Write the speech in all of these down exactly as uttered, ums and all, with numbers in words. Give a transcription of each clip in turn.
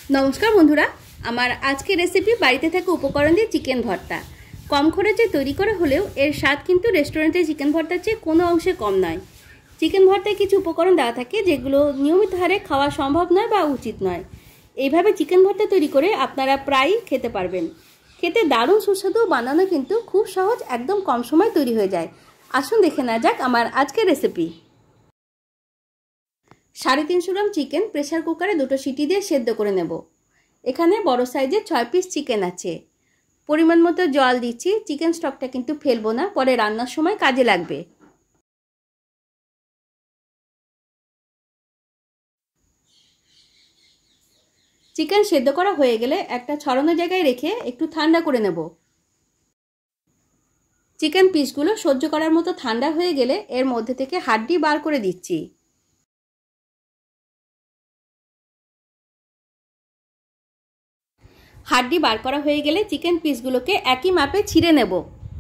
नमस्कार बंधुरा आमार आजके रेसिपि बाड़ीते थाका उपकरण दिए चिकेन भर्ता कम खरचे तैरी करा हलेও एर स्वाद किन्तु रेस्टुरेंटे चिकेन भर्तार चेये कोनो अंशे कम नय। चिकेन भर्ताय किछु उपकरण देওয়া থাকে যেগুলো নিয়মিত হারে খাওয়া সম্ভব নয় বা উচিত নয়। এইভাবে চিকেন ভর্তা তৈরি করে আপনারা প্রায়ই খেতে পারবেন। খেতে দারুণ সুস্বাদু বানানো কিন্তু খুব সহজ, একদম কম সময়ে তৈরি হয়ে যায়। আসুন দেখে নেওয়া যাক আমার আজকের রেসিপি। সাড়ে তিনশো গ্রাম চিকেন প্রেসার কুকারে দুটো সিটি দিয়ে সেদ্ধ করে নেব। এখানে বড় সাইজের ছয় পিস চিকেন আছে। পরিমাণ মতো জল দিচ্ছি। চিকেন স্টকটা কিন্তু ফেলবো না, পরে রান্নার সময় কাজে লাগবে। চিকেন সেদ্ধ করা হয়ে গেলে একটা ছড়ানো জায়গায় রেখে একটু ঠান্ডা করে নেব। চিকেন পিসগুলো সহ্য করার মতো ঠান্ডা হয়ে গেলে এর মধ্যে থেকে হাড্ডি বার করে দিচ্ছি। হাড্ডি বার করা হয়ে গেলে চিকেন পিসগুলোকে একই মাপে ছিঁড়ে নেব।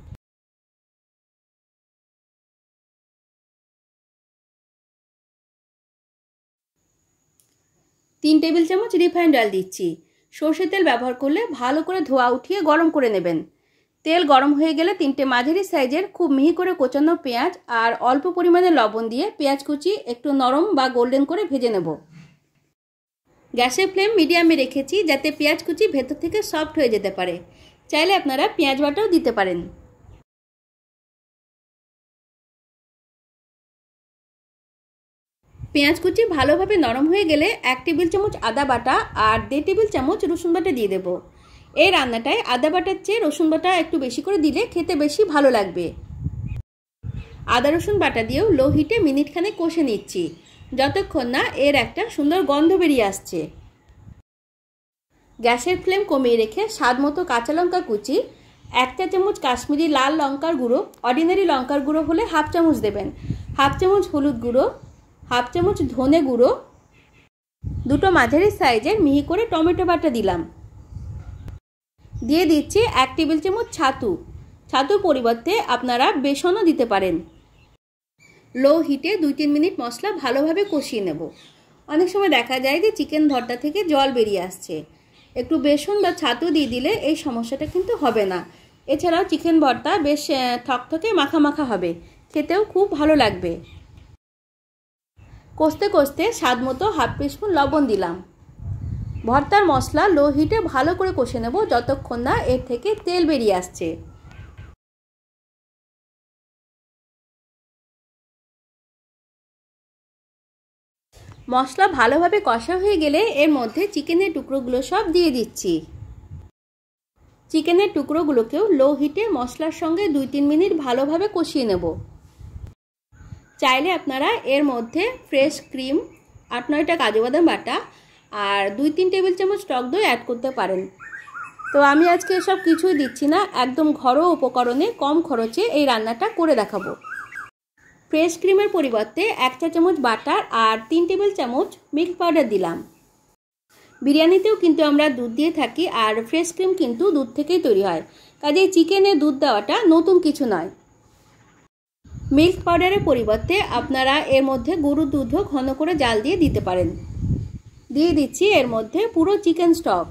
তিন টেবিল চামচ রিফাইন্ড অয়েল দিচ্ছি। সরষের তেল ব্যবহার করলে ভালো করে ধোয়া উঠিয়ে গরম করে নেবেন। তেল গরম হয়ে গেলে তিনটে মাঝারি সাইজের খুব মিহি করে কোচানো পেঁয়াজ আর অল্প পরিমাণে লবণ দিয়ে পেঁয়াজ কুচি একটু নরম বা গোল্ডেন করে ভেজে নেব। গ্যাসের ফ্লেম মিডিয়ামে রেখেছি যাতে পেঁয়াজ কুচি ভেতর থেকে সফট হয়ে যেতে পারে। চাইলে আপনারা পেঁয়াজ বাটাও দিতে পারেন। পেঁয়াজ কুচি ভালোভাবে নরম হয়ে গেলে এক টেবিল চামচ আদা বাটা আর দেড় টেবিল চামচ রসুন বাটা দিয়ে দেব। এই রান্নাটায় আদা বাটার চেয়ে রসুন বাটা একটু বেশি করে দিলে খেতে বেশি ভালো লাগবে। আদা রসুন বাটা দিয়েও লো হিটে মিনিট খানেক কষে নিচ্ছি, যতক্ষণ না এর একটা সুন্দর গন্ধ বেরিয়ে আসছে। গ্যাসের ফ্লেম কমিয়ে রেখে স্বাদ মতো কাঁচা লঙ্কা কুচি, এক চা চামচ কাশ্মীরি লাল লঙ্কার গুঁড়ো, অর্ডিনারি লঙ্কার গুঁড়ো হলে হাফ চামচ দেবেন, হাফ চামচ হলুদ গুঁড়ো, হাফ চামচ ধনে গুঁড়ো, দুটো মাঝারি সাইজের মিহি করে টমেটো বাটা দিলাম। দিয়ে দিচ্ছি এক টেবিল চামচ ছাতু। ছাতুর পরিবর্তে আপনারা বেসনও দিতে পারেন। লো হিটে দুই তিন মিনিট মশলা ভালোভাবে কষিয়ে নেব। অনেক সময় দেখা যায় যে চিকেন ভর্তা থেকে জল বেরিয়ে আসছে। একটু বেসন বা ছাতু দিয়ে দিলে এই সমস্যাটা কিন্তু হবে না। এছাড়াও চিকেন ভর্তা বেশ থকথকে মাখা মাখা হবে, খেতেও খুব ভালো লাগবে। কষতে কষতে স্বাদ মতো হাফ টিস্পুন লবণ দিলাম। ভর্তার মশলা লো হিটে ভালো করে কষে নেব যতক্ষণ না এর থেকে তেল বেরিয়ে আসছে। মশলা ভালোভাবে কষা হয়ে গেলে এর মধ্যে চিকেনের টুকরোগুলো সব দিয়ে দিচ্ছি। চিকেনের টুকরোগুলোকেও লো হিটে মশলার সঙ্গে দুই তিন মিনিট ভালোভাবে কষিয়ে নেব। চাইলে আপনারা এর মধ্যে ফ্রেশ ক্রিম, আট নয়টা কাজু বাদাম বাটা আর দুই তিন টেবিল চামচ টক দই অ্যাড করতে পারেন। তো আমি আজকে এসব কিছুই দিচ্ছি না, একদম ঘরোয়া উপকরণে কম খরচে এই রান্নাটা করে দেখাবো। ফ্রেশ ক্রিমের পরিবর্তে এক চা চামচ বাটার আর তিন টেবিল চামচ মিল্ক পাউডার দিলাম। বিরিয়ানিতেও কিন্তু আমরা দুধ দিয়ে থাকি আর ফ্রেশ ক্রিম কিন্তু দুধ থেকেই তৈরি হয়, কাজেই চিকেনে দুধ দেওয়াটা নতুন কিছু নয়। মিল্ক পাউডারের পরিবর্তে আপনারা এর মধ্যে গরুর দুধও ঘন করে জাল দিয়ে দিতে পারেন। দিয়ে দিচ্ছি এর মধ্যে পুরো চিকেন স্টক।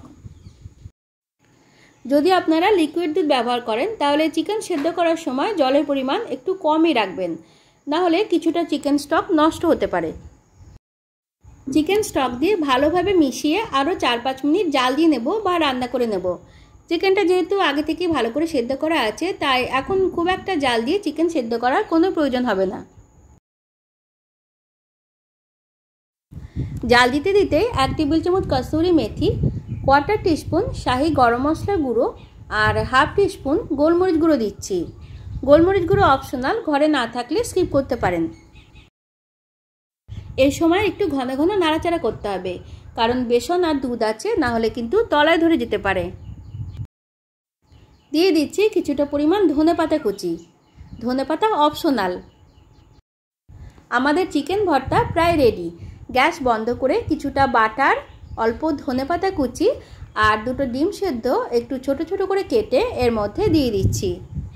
যদি আপনারা লিকুইড দুধ ব্যবহার করেন তাহলে চিকেন সেদ্ধ করার সময় জলের পরিমাণ একটু কমই রাখবেন, না হলে কিছুটা চিকেন স্টক নষ্ট হতে পারে। চিকেন স্টক দিয়ে ভালোভাবে মিশিয়ে আরও চার পাঁচ মিনিট জাল দিয়ে নেব বা রান্না করে নেব। চিকেনটা যেহেতু আগে থেকে ভালো করে সেদ্ধ করা আছে, তাই এখন খুব একটা জাল দিয়ে চিকেন সেদ্ধ করার কোনো প্রয়োজন হবে না। জাল দিতে দিতে এক টেবিল চামচ কসুরি মেথি, কোয়ার্টার টিস্পুন শাহি গরম মশলার গুঁড়ো আর হাফ টিস্পুন গোলমরিচ গুঁড়ো দিচ্ছি। গোলমরিচ গুঁড়ো অপশনাল, ঘরে না থাকলে স্কিপ করতে পারেন। এই সময় একটু ঘন ঘন নাড়াচাড়া করতে হবে, কারণ বেসন আর দুধ আছে, না হলে কিন্তু তলায় ধরে যেতে পারে। দিয়ে দিচ্ছি কিছুটা পরিমাণ ধনেপাতা কুচি। ধনেপাতা অপশনাল। আমাদের চিকেন ভর্তা প্রায় রেডি। গ্যাস বন্ধ করে কিছুটা বাটার, অল্প ধনেপাতা কুচি আর দুটো ডিম সেদ্ধ একটু ছোট ছোট করে কেটে এর মধ্যে দিয়ে দিচ্ছি।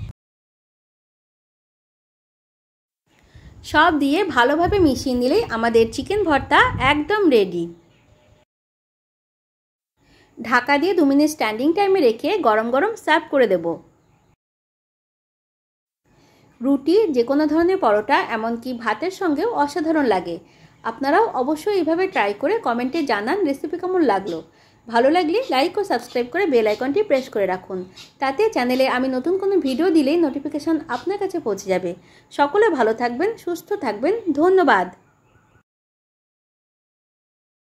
সব দিয়ে ভালোভাবে মিশিয়ে নিলেই আমাদের চিকেন ভর্তা একদম রেডি। ঢাকা দিয়ে দু মিনিট স্ট্যান্ডিং টাইমে রেখে গরম গরম সার্ভ করে দেব। রুটি, যে কোনো ধরনের পরোটা, এমনকি ভাতের সঙ্গেও অসাধারণ লাগে। আপনারাও অবশ্যই এইভাবে ট্রাই করে কমেন্টে জানান রেসিপি কেমন লাগলো। ভালো লাগলে লাইক ও সাবস্ক্রাইব করে বেল আইকনটি প্রেস করে রাখুন। তাতে চ্যানেলে আমি নতুন কোনো ভিডিও দিলেই নোটিফিকেশন আপনার কাছে পৌঁছে যাবে। সকলে ভালো থাকবেন, সুস্থ থাকবেন। ধন্যবাদ।